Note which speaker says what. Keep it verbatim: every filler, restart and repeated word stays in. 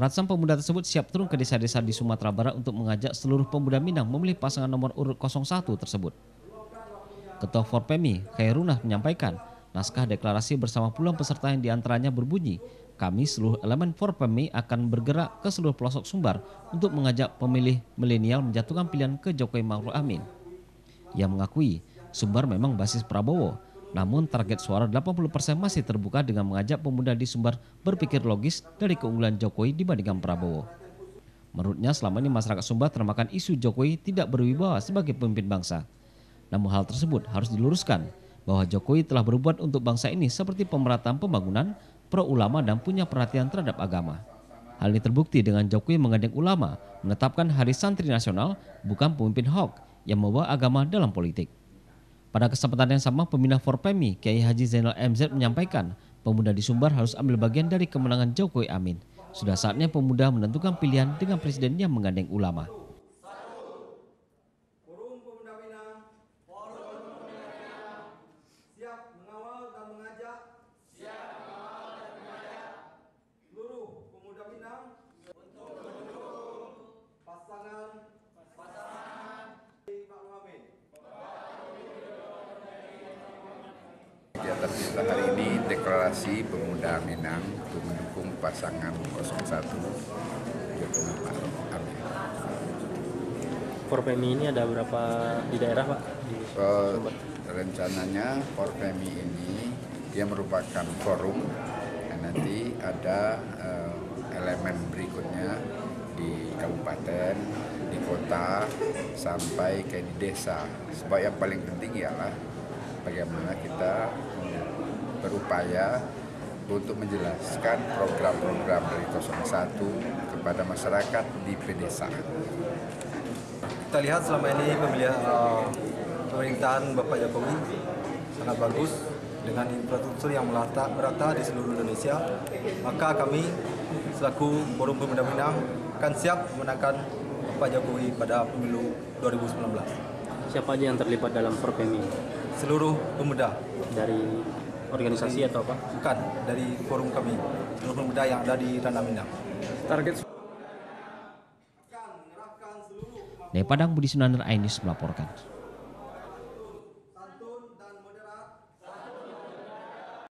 Speaker 1: Ratusan pemuda tersebut siap turun ke desa-desa di Sumatera Barat untuk mengajak seluruh pemuda Minang memilih pasangan nomor urut nol satu tersebut. Ketua Forpemi, Khairunah menyampaikan, naskah deklarasi bersama puluhan peserta yang diantaranya berbunyi, kami seluruh elemen Forpemi akan bergerak ke seluruh pelosok Sumbar untuk mengajak pemilih milenial menjatuhkan pilihan ke Jokowi Ma'ruf Amin. Ia mengakui, Sumbar memang basis Prabowo, namun target suara delapan puluh persen masih terbuka dengan mengajak pemuda di Sumbar berpikir logis dari keunggulan Jokowi dibandingkan Prabowo. Menurutnya selama ini masyarakat Sumbar termakan isu Jokowi tidak berwibawa sebagai pemimpin bangsa. Namun hal tersebut harus diluruskan bahwa Jokowi telah berbuat untuk bangsa ini seperti pemerataan pembangunan, pro ulama dan punya perhatian terhadap agama. Hal ini terbukti dengan Jokowi menggandeng ulama menetapkan Hari Santri Nasional bukan pemimpin hoax yang membawa agama dalam politik. Pada kesempatan yang sama, pembina Forpemi, Kiai Haji Zainal M Z menyampaikan, pemuda di Sumbar harus ambil bagian dari kemenangan Jokowi Amin. Sudah saatnya pemuda menentukan pilihan dengan presiden yang menggandeng ulama.
Speaker 2: Forum Pemuda Minang siap mengawal dan mengajak seluruh pemuda Minang untuk mendukung pasangan Pak Amin.
Speaker 3: Kegiatan kita hari ini deklarasi pemuda Minang untuk mendukung pasangan nol satu Jokowi Ma'ruf Amin.
Speaker 4: Forpemi ini ada berapa di daerah, Pak? Di
Speaker 3: Uh, rencananya Forpemi ini dia merupakan forum dan nanti ada uh, elemen berikutnya di kabupaten, di kota, sampai ke di desa. Sebab yang paling penting ialah bagaimana kita berupaya untuk menjelaskan program-program dari nol satu kepada masyarakat di pedesaan.
Speaker 2: Kita lihat selama ini pemilihan uh, pemerintahan Bapak Jokowi sangat bagus dengan infrastruktur yang merata, merata di seluruh Indonesia. Maka kami selaku Forum Pemuda Minang akan siap memenangkan Bapak Jokowi pada pemilu dua ribu sembilan belas.
Speaker 4: Siapa aja yang terlibat dalam Forpemi?
Speaker 2: Seluruh pemuda.
Speaker 4: Dari organisasi atau apa?
Speaker 2: Bukan, dari forum kami, seluruh pemuda yang ada di Tanah Minang.
Speaker 4: Target
Speaker 1: Dari Padang, Budi Sunandar, iNews melaporkan.